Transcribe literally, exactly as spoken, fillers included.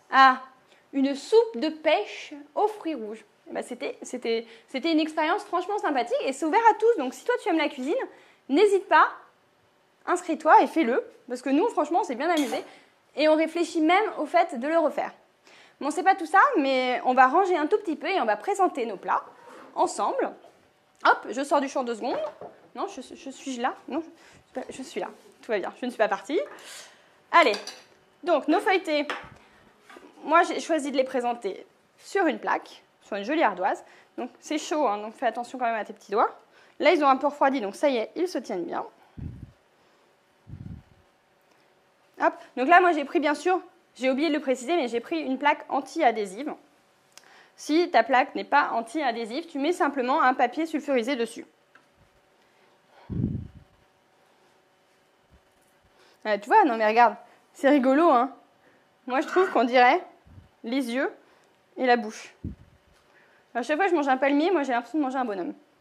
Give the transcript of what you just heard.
à une soupe de pêche aux fruits rouges. Ben, c'était, c'était, c'était une expérience franchement sympathique et c'est ouvert à tous. Donc si toi tu aimes la cuisine, n'hésite pas, inscris-toi et fais-le. Parce que nous, franchement, on s'est bien amusé. Et on réfléchit même au fait de le refaire. Bon, c'est pas tout ça, mais on va ranger un tout petit peu et on va présenter nos plats ensemble. Hop, je sors du champ deux secondes. Non, je, je suis là. Non, je, je suis là. Tout va bien, je ne suis pas partie. Allez, donc nos feuilletés, moi j'ai choisi de les présenter sur une plaque, sur une jolie ardoise. Donc c'est chaud, hein, donc fais attention quand même à tes petits doigts. Là, ils ont un peu refroidi, donc ça y est, ils se tiennent bien. Hop, donc là, moi j'ai pris bien sûr, j'ai oublié de le préciser, mais j'ai pris une plaque anti-adhésive. Si ta plaque n'est pas anti-adhésive, tu mets simplement un papier sulfurisé dessus. Ouais, tu vois, non mais regarde, c'est rigolo, hein. Moi je trouve qu'on dirait les yeux et la bouche. À chaque fois que je mange un palmier, moi j'ai l'impression de manger un bonhomme.